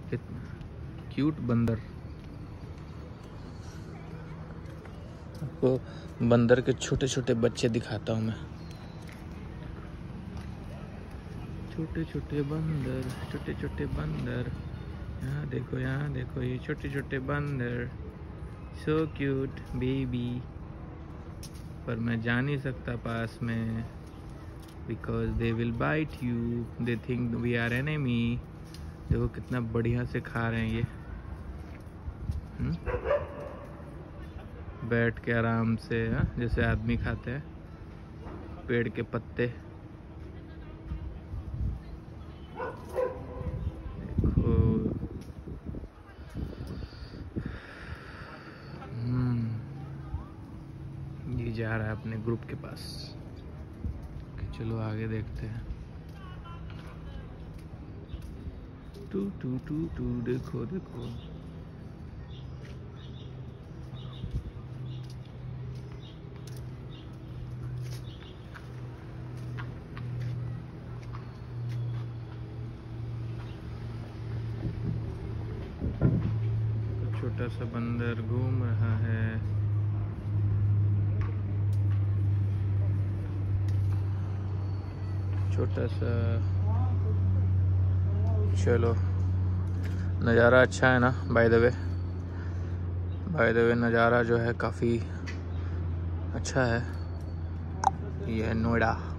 कितना क्यूट बंदर। आपको बंदर के छोटे छोटे बच्चे दिखाता हूँ मैं। छोटे छोटे बंदर, छोटे छोटे बंदर, यहाँ देखो ये छोटे छोटे बंदर, सो क्यूट बेबी। पर मैं जा नहीं सकता पास में, because they will bite you, they think we are enemy. देखो कितना बढ़िया से खा रहे हैं ये। बैठ के आराम से, जैसे आदमी खाते हैं पेड़ के पत्ते। देखो ये जा रहा है अपने ग्रुप के पास। चलो आगे देखते हैं। टू टू टू टू, देखो देखो। छोटा सा बंदर घूम रहा है। छोटा सा। चलो नज़ारा अच्छा है ना। बाय द वे नज़ारा जो है काफ़ी अच्छा है। ये है नोएडा।